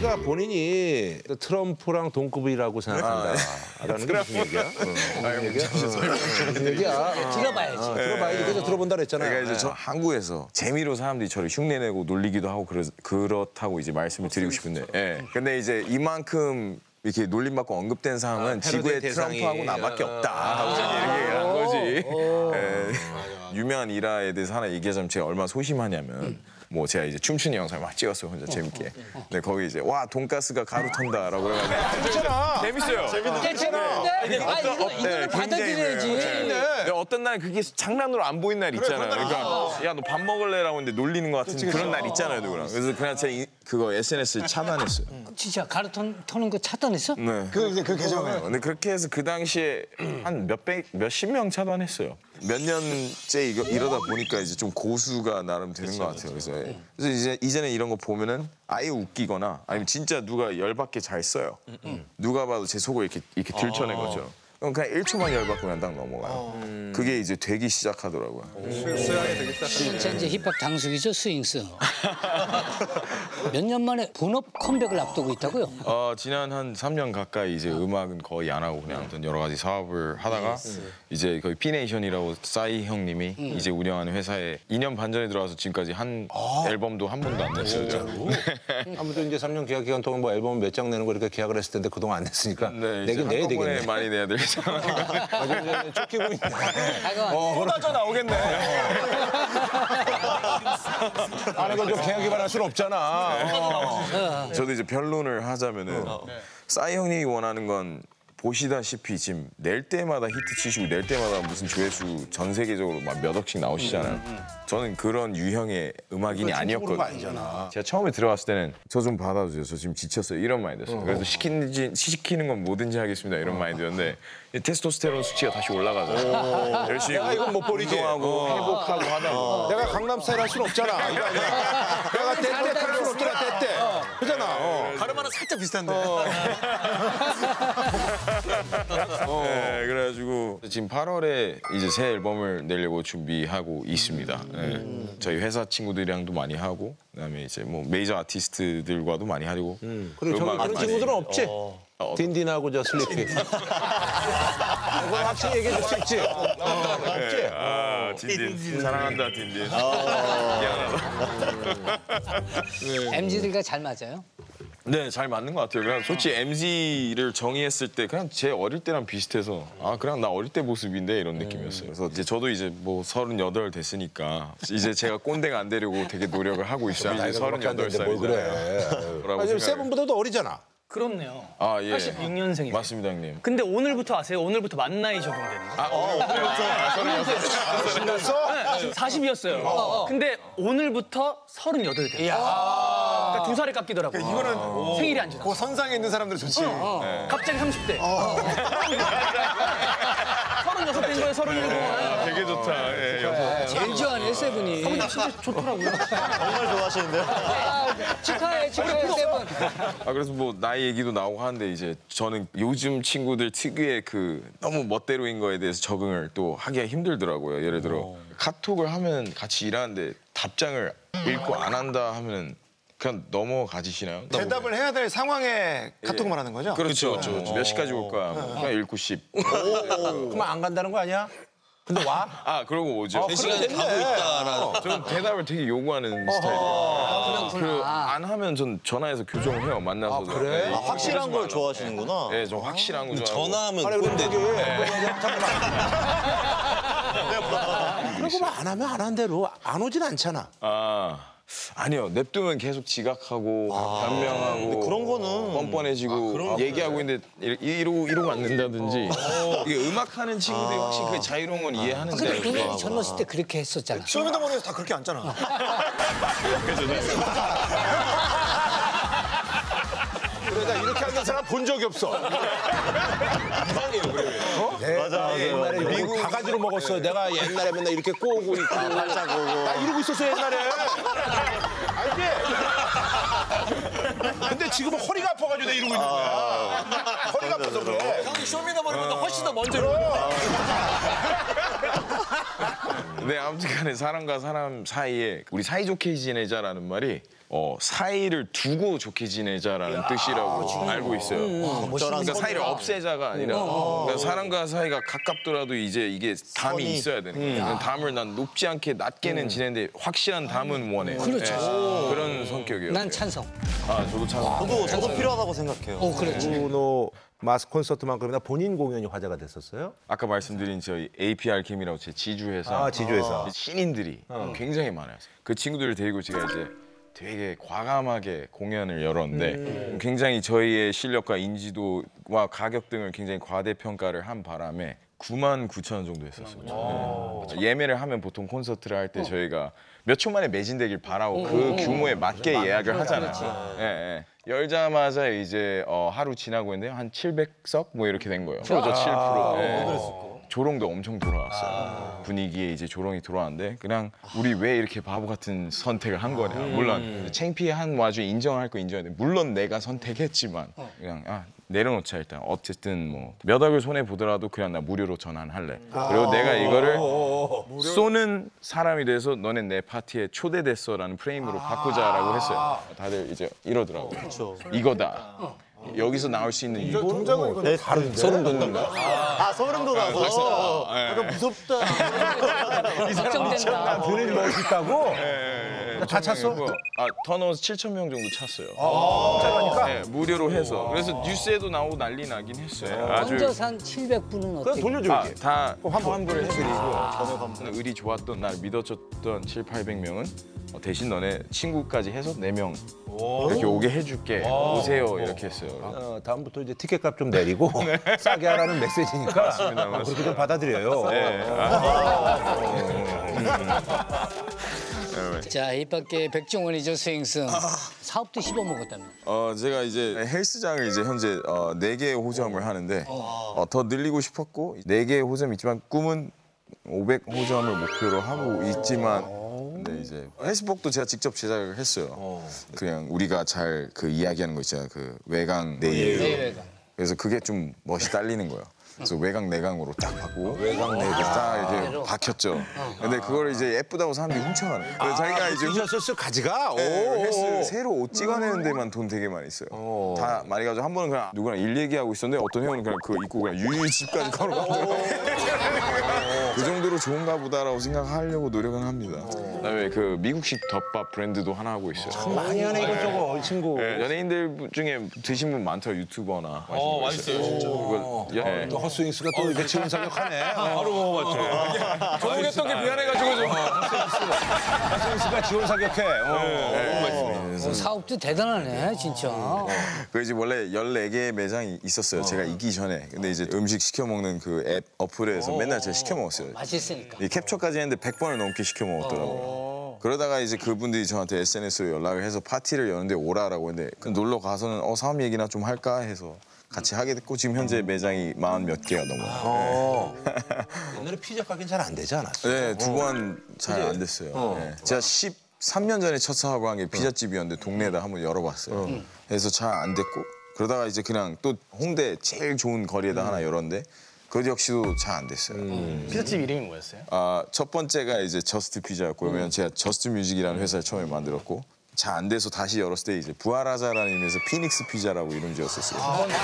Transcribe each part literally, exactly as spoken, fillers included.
그러니까 본인이 트럼프랑 동급이라고 생각한다. 아, 라는 게 무슨 얘기야? 무슨 얘기야? 무슨 얘기야? 들어봐야지. 어, 들어봐야지. 그래서 들어본다 그랬잖아요. 그러니까 이제 저 한국에서 재미로 사람들이 저를 흉내내고 놀리기도 하고 그러, 그렇다고 이제 말씀을 드리고 싶은데. 예. 근데 이제 이만큼 이렇게 놀림받고 언급된 사람은 아, 지구에 대상이. 트럼프하고 나밖에 없다. 하고 이렇게 얘기를 한 거지. 예. 유명한 일화에 대해서 하나 얘기하자면 제가 얼마나 소심하냐면 뭐 제가 이제 춤추는 영상을 막 찍었어요 혼자 재밌게. 근데 거기 이제 와 돈가스가 가루 턴다라고 그래가지고 재밌잖아. 재밌어요. 재밌는데? 아, 이거, 네, 이거는 받아들여야지. 근데 어떤 날 그게 장난으로 안 보이는 날 있잖아요. 그러니까 야 너 밥 먹을래라고 했는데 놀리는 것 같은 그런 날 있잖아요, 누구랑. 그래서 그냥 제가 이- 그거 에스엔에스에 차단했어요. 진짜 가루 턴, 터는 거 차단했어? 네. 그 이제 그 계정에. 근데 그렇게 해서 그 당시에 한 몇백, 몇십 명 차단했어요. 몇 년째 이거, 이러다 보니까 이제 좀 고수가 나름 되는 것 같아요. 그래서, 그래서 이제 이제는 이런 거 보면은 아예 웃기거나 아니면 진짜 누가 열받게 잘 써요. 누가 봐도 제 속을 이렇게 이렇게 들춰낸 것처럼. 그럼 그냥 일 초만 열받고 그냥 딱 넘어가요. 그게 이제 되기 시작하더라고요. 진짜 이제 힙합 당숙이죠, 스윙스. 몇 년 만에 본업 컴백을 앞두고 있다고요? 어, 지난 한 삼 년 가까이 이제 음악은 거의 안 하고 그냥 아무튼 여러 가지 사업을 하다가 이제 거의 피네이션이라고 싸이 형님이 이제 운영하는 회사에 이 년 반 전에 들어와서 지금까지 한 앨범도 한 번도 안 냈어요. 아무튼 이제 삼 년 계약 기간 동안 뭐 앨범 몇 장 내는 거 이렇게 계약을 했을 텐데 그동안 안 냈으니까 네, 내긴 내야 한꺼번에 되겠네. 많이 내야 되겠잖아요. 아, 쫓기고 있네. 또 빠져 나오겠네. 아니 그거 좀 계약 위반할 수는 없잖아. 어. 저도 이제 변론을 하자면은 싸이 형님이 원하는 건 보시다시피 지금 낼 때마다 히트 치시고 낼 때마다 무슨 조회수 전 세계적으로 막 몇 억씩 나오시잖아요. 저는 그런 유형의 음악인이 아니었거든요. 아니잖아. 제가 처음에 들어갔을 때는 저 좀 받아주세요. 저 지금 지쳤어요. 이런 마인드였어요. 그래서 시키는, 시키는 건 뭐든지 하겠습니다. 이런 마인드였는데 테스토스테론 수치가 다시 올라가잖아요. 열심히 내가 이건 못 버리지. 운동하고 회복하고 하다 보면 내가 강남 스타일 할 수는 없잖아. 이거 아니야. 내가 때때 할 수는 없잖아. 때때. 그잖아. 어. 가르마랑 살짝 비슷한데. 네, 그래가지고 지금 팔월에 이제 새 앨범을 내려고 준비하고 있습니다. 네. 저희 회사 친구들이랑도 많이 하고 그다음에 이제 뭐 메이저 아티스트들과도 많이 하려고. 그리고 저기 그런 친구들은 없지? 어. 딘딘하고 저 슬리피. 이거 확실히 얘기해 줄 수 있지? 없지? 아, 딘딘. 사랑한다, 딘딘. 미안하다. 엠지들과 잘 맞아요? 네, 잘 맞는 것 같아요. 그냥 솔직히 엠지를 정의했을 때 그냥 제 어릴 때랑 비슷해서 아, 그냥 나 어릴 때 모습인데 이런 느낌이었어요. 그래서 이제 저도 이제 뭐 서른여덟 됐으니까 이제 제가 꼰대가 안 되려고 되게 노력을 하고 있어요. 이제 서른여덟 살이잖아요. 뭘 그래. 아, 지금 세븐보다도 어리잖아. 그렇네요. 아, 예. 팔십육 년생이세요. 맞습니다, 형님. 근데 오늘부터 아세요? 오늘부터 만 나이 적용되는 거. 아, 오늘부터 신났어? 네, 사십이었어요. 근데 오늘부터 서른여덟 돼요. 그러니까 두 살이 깎이더라고요. 이거는 생일이 안 지나. 그 선상에 있는 사람들은 좋지. 갑자기 삼십 대. 서른여섯 된 거예요, 서른일곱. 되게 좋다. 예, 여섯. 제일 좋아하네, 세븐이. 진짜 좋더라고요. 정말 좋아하시는데요? 아, 축하해, 축하해, 세븐. 아, 그래서 뭐 나이 얘기도 나오고 하는데 이제 저는 요즘 친구들 특유의 그 너무 멋대로인 거에 대해서 적응을 또 하기가 힘들더라고요. 예를 들어 카톡을 하면 같이 일하는데 답장을 읽고 안 한다 하면 그냥 넘어가지시나요? 대답을 해야 될 상황에 카톡을 하는 거죠? 그렇죠. 저 몇 시까지 올 거야? 그냥 읽고 십. 그럼 안 간다는 거 아니야? 근데 와? 아, 그러고 오죠. 그 시간에 가고 있다라는. 저는 대답을 되게 요구하는 스타일이에요. 그 안 하면 전 전화해서 교정을 해요. 만나서. 그래? 네, 아, 확실한 걸 좋아하시는구나. 네, 좀 확실한 거 좋아하고. 전화하면 아니, 꼰대. 그리고 뭐 안 하면 안 한 대로 안 오진 않잖아. 아, 아니요. 냅두면 계속 지각하고 변명하고 근데 그런 거는 뻔뻔해지고 얘기하고 있는데 이- 이러고 이러고 안 된다든지 이게 음악하는 친구들이 확실히 그 자유로운 건 이해하는데 근데 분명히 젊었을 때 그렇게 했었잖아. 쇼미더머니에서 다 그렇게 앉잖아. 그러다 이렇게 하는 사람 본 적이 없어. 이상해요, 그래. 어? 맞아, 옛날에 맞아. 미국 바가지로 먹었어. 내가 옛날에 맨날 이렇게 꼬고 있고. 나 이러고 있었어, 옛날에. 알지? 근데 지금은 허리가 아파가지고 내가 이러고 있는 거야. 허리가 아파서 그래. 형이 쇼미더머니보다 훨씬 더 먼저 이러고 근데 네, 아무튼간에 사람과 사람 사이에 우리 사이좋게 지내자라는 말이 어, 사이를 두고 좋게 지내자라는 뜻이라고 알고 있어요. 음, 그러니까 사이를 없애자가 아니라 그러니까 사람과 사이가 가깝더라도 이제 이게 담이 선이. 있어야 되는 거예요. 담을 난 높지 않게 낮게는 지내는데 확실한 담은 원해요. 그렇죠. 네, 그런 성격이에요. 난 찬성. 아, 저도 참. 저도 저도 필요하다고 생각해요. 어, 그렇지. 브루노 마스 콘서트만큼이나 본인 공연이 화제가 됐었어요? 아까 말씀드린 저희 에이피알 캠이라고 제 지주회사 아, 지주회사. 신인들이 굉장히 많아요. 그 친구들을 데리고 제가 이제 되게 과감하게 공연을 열었는데 굉장히 저희의 실력과 인지도와 가격 등을 굉장히 과대평가를 한 바람에 구만 구천 원 정도 했었어요. 네. 예매를 하면 보통 콘서트를 할 때 저희가 몇 초 만에 매진되길 바라고 그 규모에 맞게 예약을 하잖아요. 예, 예. 열자마자 이제 어, 하루 지나고 있는데 한 칠백 석 뭐 이렇게 된 거예요. 프로죠 칠 퍼센트. 예. 조롱도 엄청 돌아왔어요. 분위기에 이제 조롱이 들어왔는데 그냥 우리 왜 이렇게 바보 같은 선택을 한 거냐. 물론 창피한 와중에 인정할 거 인정했는데 물론 내가 선택했지만 그냥 아, 내려놓자 일단. 어쨌든 뭐 몇 억을 손해 보더라도 그냥 나 무료로 전환할래. 그리고 내가 이거를 쏘는 사람이 돼서 너네 내 파티에 초대됐어라는 프레임으로 바꾸자라고 했어요. 다들 이제 이러더라고요. 이거다. 여기서 나올 수 있는 이유. 동작은 이거 다른데? 소름 돋는다. 아 소름 돋아서. 약간 무섭다. 걱정된다. 본인이 멋있다고? 다 찼어? 아, 턴어스 칠천 명 정도 찼어요. 짜가니까? 네, 무료로 해서. 그래서 뉴스에도 나오고 난리 나긴 했어요. 아주 먼저 산 칠백 분은 그럼 어떻게? 돌려줘 아, 이렇게. 다 환불을 해드리고 의리 좋았던 날 믿어줬던 칠팔백 명은 대신 너네 친구까지 해서 네 명 이렇게 오게 해줄게. 오세요 이렇게 했어요. 어, 다음부터 이제 티켓값 좀 내리고 싸게 하라는 메시지니까 맞습니다, 어, 그렇게 좀 받아들여요. 네. 자, 힙합계 백종원이죠, 스윙슨. 사업도 씹어먹었다며. 어, 제가 이제 헬스장을 이제 현재 어, 네 개의 호점을 하는데 어, 더 늘리고 싶었고 네 개의 호점이 있지만 꿈은 오백 호점을 목표로 하고 있지만 근데 이제 헬스복도 제가 직접 제작을 했어요. 그냥 우리가 잘 그 이야기하는 거 있잖아요. 그 외강 내일. 내외가. 그래서 그게 좀 멋이 딸리는 거예요. 그래서 외강 내강으로 딱 바꾸고 외강 내강 딱 이렇게 박혔죠. 근데 그걸 이제 예쁘다고 사람들이 훔쳐가는 거예요. 그래서 자기가 이제 훔- 훔쳤었어 가지가? 오. 헬스 새로 옷 찍어내는 데만 돈 되게 많이 써요. 다 많이 가지고 한 번은 그냥 누구랑 일 얘기하고 있었는데 어떤 형은 그냥 그거 입고 그냥 유유 집까지 걸어가더라고요. 그 정도로 좋은가 보다라고 생각하려고 노력은 합니다. 그다음에 그 미국식 덮밥 브랜드도 하나 하고 있어요. 많이 하네 이것저것 이 친구. 네, 연예인들 중에 드신 분 많더라 유튜버나. 어 맛있어요 진짜. 그거 예. 또 헛스윙스가 또 이렇게 지원 사격하네. 바로 먹어봤죠. 전문했던 게 미안해가지고 좀. 헛스윙스가 지원 사격해. 어. 어, 사업도 대단하네, 진짜. 그 이제 원래 열네 개의 매장이 있었어요. 제가 있기 전에. 근데 이제 음식 시켜 먹는 그 앱 어플에서 맨날 제가 시켜 먹었어요. 맛있으니까. 이 캡처까지 했는데 백 번을 넘게 시켜 먹었더라고요. 그러다가 이제 그분들이 저한테 에스엔에스로 연락을 해서 파티를 여는데 오라라고 했는데 그 놀러 가서는 어 사업 얘기나 좀 할까 해서 같이 하게 됐고 지금 현재 매장이 마흔 몇 개가 넘어요. 옛날에 피자 가게는 잘 안 되지 않았어? 네, 두 번 잘 안 됐어요. 네. 제가 십삼 년 전에 첫 사업을 한 게 피자집이었는데 동네에다 한번 열어봤어요. 그래서 잘 안 됐고 그러다가 이제 그냥 또 홍대 제일 좋은 거리에다 하나 열었는데 그 역시도 잘 안 됐어요. 피자집 이름이 뭐였어요? 아, 첫 번째가 이제 저스트 피자였고요. 왜냐면 제가 저스트 뮤직이라는 회사를 처음에 만들었고 잘 안 돼서 다시 열었을 때 이제 부활하자라는 의미에서 피닉스 피자라고 이름 지었었어요.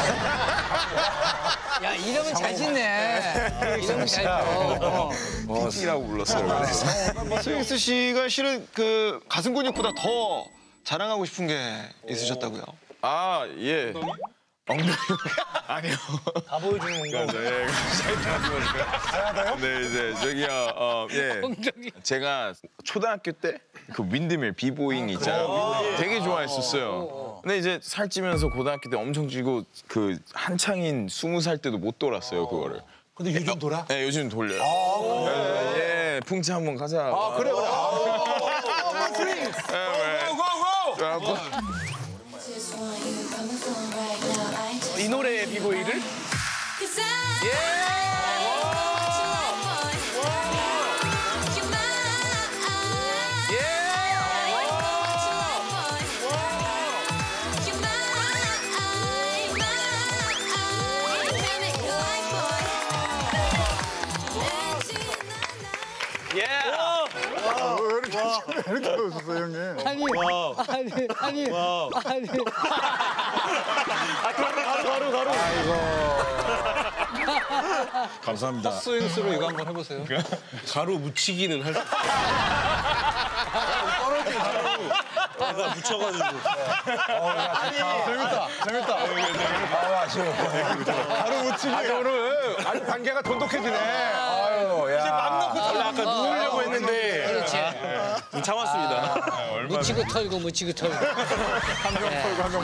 야, 이름은 잘 짓네. 이름은 잘 짓어. 피티라고 불렀어요. 그래서. 스윙스 씨가 실은 그 가슴 근육보다 더 자랑하고 싶은 게 있으셨다고요? 아, 예. 엉덩이. 아니요. 다 보여주는 건가? 예. 네, 네. 저기요, 어, 예. 엉덩이. 제가 초등학교 때 그 윈드밀 비보잉 있잖아요. 되게 좋아했었어요. 근데 이제 살찌면서 고등학교 때 엄청 찌고 그 한창인 스무 살 때도 못 돌았어요, 그거를. 근데 요즘 돌아? 네, 요즘 돌려요. 아, 예, 풍차 한번 가자. 아, 그래, 그래. 고고고고! 이 노래의 비보이를? 예. 왜 이렇게 왜 이렇게 웃었어 형님? 아니, 아니, 아니, 아니. 가루 가루. 감사합니다. 스윙스로 이거 한번 해보세요. 가루 묻히기는 할 수. 떨어진 가루. 내가 묻혀가지고. 재밌다, 재밌다. 아, 아쉬워. 가루 묻히기. 오늘 아주 관계가 돈독해지네. 아유, 야. 맘 놓고 털려. 아까 누우려고 했는데. 그렇지. 참았습니다. 묻히고 털고 묻히고 털고. 한명 털고 한명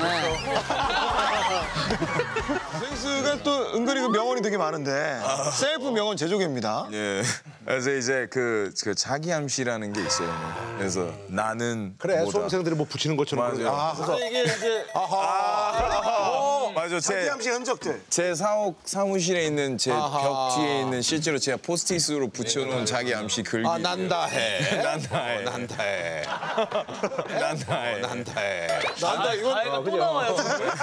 묻혀. 스윙스가 또 은근히 그 명언이 되게 많은데 셀프 명언 제조개입니다. 예. 그래서 이제 그, 그 자기암시라는 게 있어요. 그래서 나는 그래 뭐다. 수험생들이 뭐 붙이는 것처럼. 맞아요. 그러지. 아, 그래서 이게 이제 아, 맞아. 제, 자기암시 흔적들. 제 사옥 사무실에 있는 제 벽 뒤에 있는 실제로 제가 포스트잇으로 붙여놓은 자기 암시 글귀. 아 난다 해. 난다 해. 난다 해. 난다 해. 난다 해. 난다 이거 또 나와요.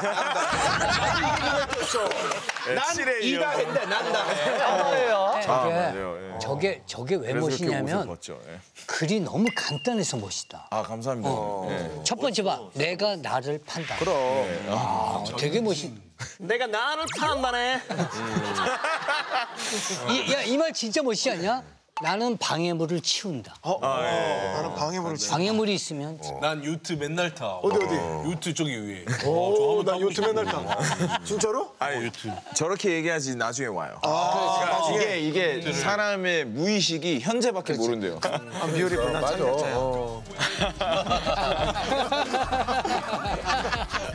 난 이다 했는데 난다 해. 나와요. 아, 저게, 맞아요. 예. 저게, 저게 왜 그래서 그렇게 옷을 멋있냐면 벗죠. 예. 글이 너무 간단해서 멋있다. 아 감사합니다. 예. 첫 번째 봐, 내가 나를 판다. 그럼. 아, 되게 멋있. 내가 나를 판단해. 이, 야, 이 말 진짜 멋있지 않냐? 나는 방해물을 치운다. 나는 방해물을 치. 방해물이 있으면 난 요트 맨날 타. 어디 어디? 요트 저기 위에. 오, 나 요트 맨날 타. 진짜로? 아니 요트. 저렇게 얘기하지 나중에 와요. 아, 그러니까 이게 이게 사람의 무의식이 현재밖에 모른대요. 아, 비오리 난 참.